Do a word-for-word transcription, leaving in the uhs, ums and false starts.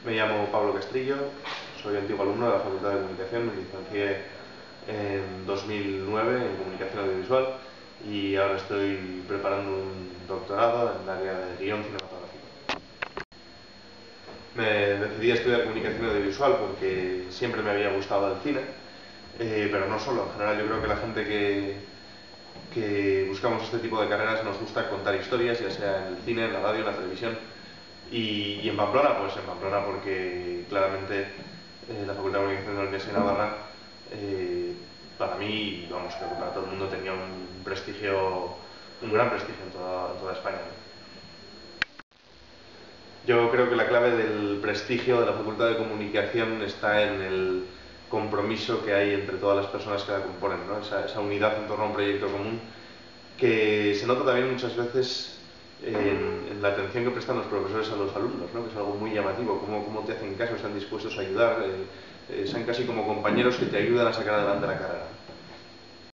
Me llamo Pablo Castrillo, soy antiguo alumno de la Facultad de Comunicación, me licencié en dos mil nueve en Comunicación Audiovisual y ahora estoy preparando un doctorado en el área de guión cinematográfico. Me decidí a estudiar Comunicación Audiovisual porque siempre me había gustado el cine, eh, pero no solo, en general yo creo que la gente que, que buscamos este tipo de carreras nos gusta contar historias, ya sea en el cine, en la radio, en la televisión. Y, y en Pamplona, pues en Pamplona porque claramente eh, la Facultad de Comunicación de la Universidad de Navarra, eh, para mí, y vamos, creo que para todo el mundo tenía un prestigio, un gran prestigio en toda, en toda España. Yo creo que la clave del prestigio de la Facultad de Comunicación está en el compromiso que hay entre todas las personas que la componen, ¿no? esa, esa unidad en torno a un proyecto común que se nota también muchas veces en, en la atención que prestan los profesores a los alumnos, ¿no? Que es algo muy llamativo, cómo, cómo te hacen caso, están dispuestos a ayudar, eh, eh, son casi como compañeros que te ayudan a sacar adelante la carrera.